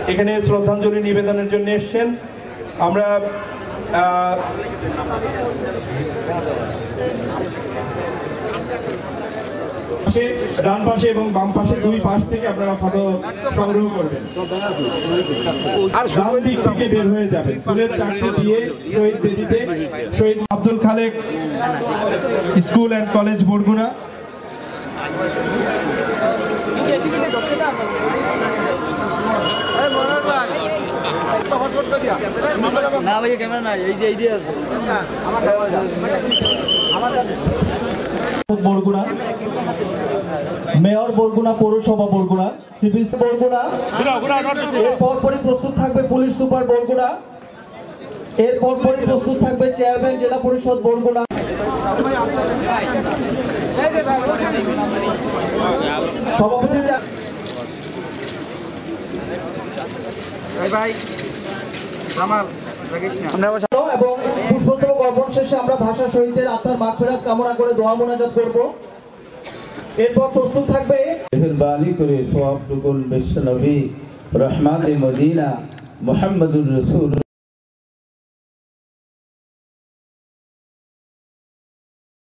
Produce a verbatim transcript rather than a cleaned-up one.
এখানে শ্রদ্ধাঞ্জলি নিবেদনের জন্য এসেছেন। আমরা ডান পাশে এবং বাম পাশে দুই পাশ থেকে আপনারা ফটো সংগ্রহ করবেন। ডান দিক থেকে বের হয়ে যাবেন। ফুলের চারটি দিয়ে শহীদ বেদিতে Shahid Abdul Khalek school and college Barguna. Barguna mayor Barguna পৌরসভা বরগুনা সিভিল বরগুনা। এরপর পরই প্রস্তুত থাকবে পুলিশ সুপার বরগুনা। এরপর পরই প্রস্তুত থাকবে চেয়ারম্যান জেলা পরিষদ বরগুনা। সভাপতি এবং পুষ্পস্তবক অর্পণ শেষে আমরা ভাষা শহীদদের আত্মার মাগফিরাত কামনা করে দোয়া মোনাজাত করব। এরপর প্রস্তুত থাকবে মেহেরবানি করে সওয়াবটুকুন বিশ্বনবী রহমাতে মদিনা মুহাম্মদুর রাসূল।